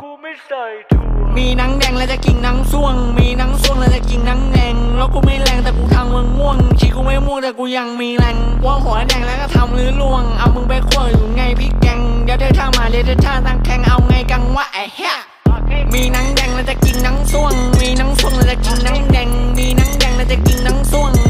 มีหนังแดงแล้วจะกินหนังส่วงมีหนังส่วงแล้วจะกินหนังแดงแล้วกูไม่แรงแต่กูทำมึงง่วงชีกูไม่ม่วงแต่กูยังมีแรงว่าหัวแดงแล้วก็ทำหรือล่วงเอามึงไปคั่วอยู่ไงพี่แกงเดี๋ยวเธอท่ามาเดี๋ยวเธอท่าตั้งแข่งเอาไงกังวะไอ้เหี้ยมีหนังแดงแล้วจะกินหนังส่วงมีหนังส่วงแล้วจะกินหนังแดงมีหนังแดงแล้วจะกินหนังส่วง